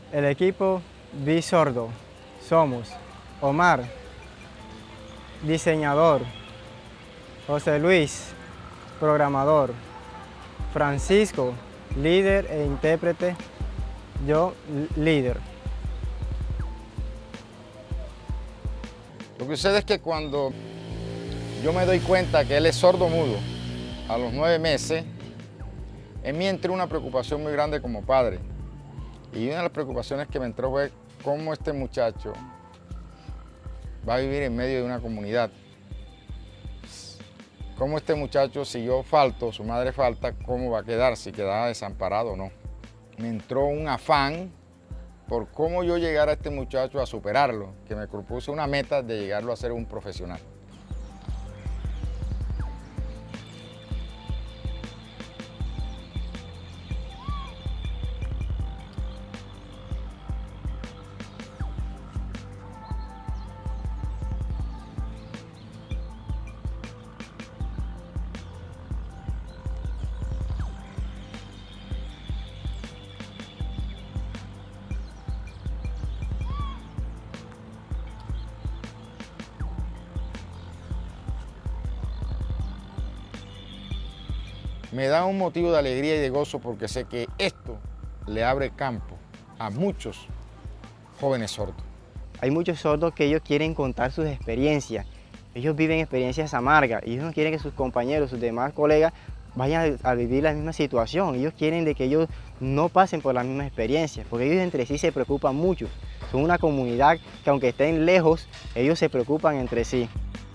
El equipo Bisordo somos Omar, diseñador, José Luis, programador, Francisco, líder e intérprete, yo líder. Lo que sucede es que cuando yo me doy cuenta que él es sordo-mudo, a los 9 meses, en mí entró una preocupación muy grande como padre. Y una de las preocupaciones que me entró fue cómo este muchacho va a vivir en medio de una comunidad. Cómo este muchacho, si yo falto, su madre falta, cómo va a quedar, si quedaba desamparado o no. Me entró un afán por cómo yo llegar a este muchacho a superarlo, que me propuse una meta de llegarlo a ser un profesional. Me da un motivo de alegría y de gozo porque sé que esto le abre campo a muchos jóvenes sordos. Hay muchos sordos que ellos quieren contar sus experiencias. Ellos viven experiencias amargas y ellos no quieren que sus compañeros, sus demás colegas vayan a vivir la misma situación. Ellos quieren de que ellos no pasen por las mismas experiencias, porque ellos entre sí se preocupan mucho. Son una comunidad que aunque estén lejos, ellos se preocupan entre sí.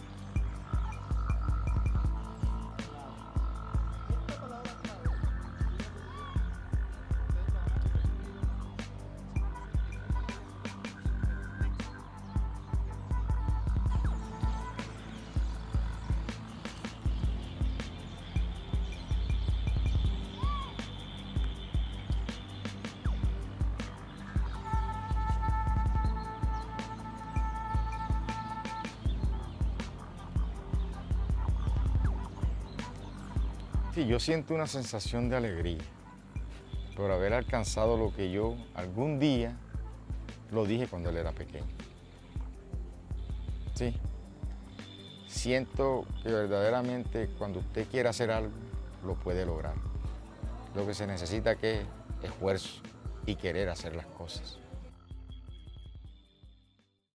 Sí, yo siento una sensación de alegría por haber alcanzado lo que yo algún día lo dije cuando él era pequeño. Sí, siento que verdaderamente cuando usted quiere hacer algo, lo puede lograr. Lo que se necesita que es esfuerzo y querer hacer las cosas.